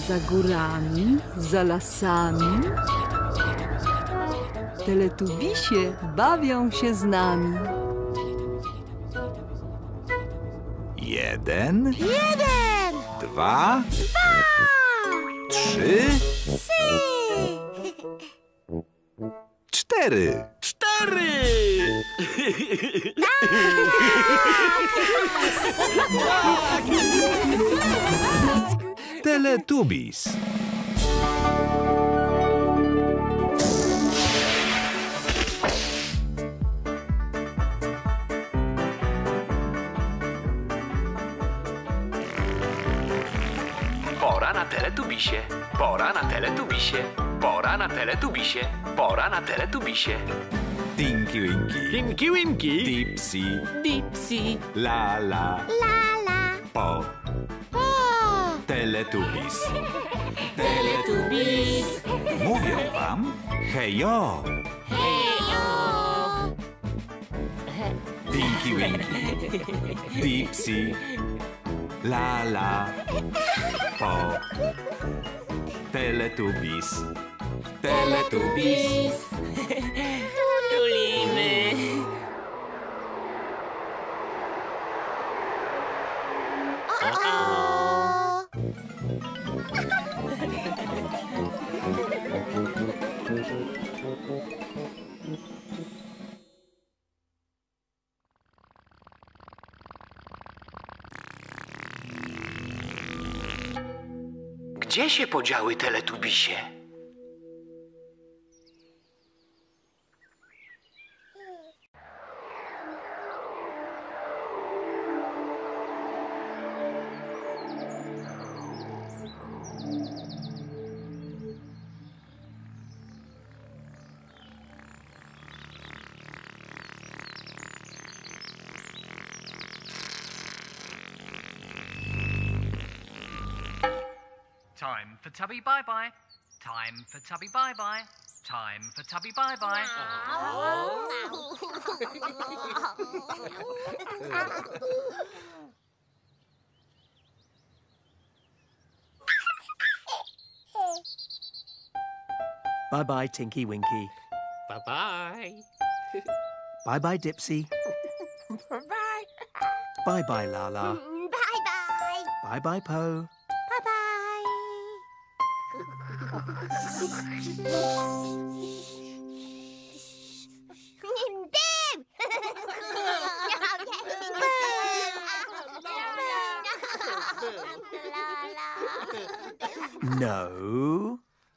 Za górami, za lasami Teletubisie bawią się z nami. 1, 2, 3, 4. 4! Teletubbies. Pora na Teletubisie, pora na Teletubisie, pora na Teletubisie, pora na Teletubisie. Tinky Winky, Tinky Winky, Dipsy, Dipsy, Lala, Po. Teletubbies. Teletubbies, Mówią wam hejo. Tinky Winky, Dipsy, Lala, Po. Teletubbies. Teletubbies. tulimy. Gdzie się podziały Teletubisie? Time for Tubby bye-bye. Time for Tubby bye-bye. Time for Tubby bye-bye. Bye-bye, Tinky Winky. Bye-bye. Bye-bye, Dipsy. Bye. Bye-bye, Lala. Bye-bye. Bye-bye, Po. No.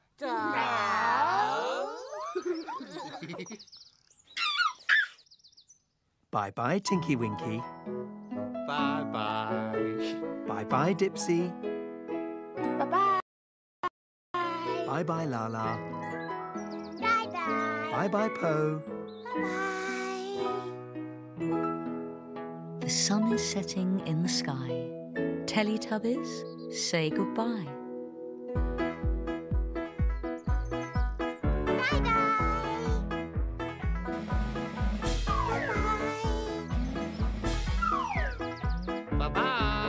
Bye-bye, Tinky Winky. Bye-bye. Bye-bye, Dipsy. Bye-bye. Bye-bye, Lala. Bye-bye. Bye-bye, Po. The sun is setting in the sky. Teletubbies, say goodbye. Bye-bye.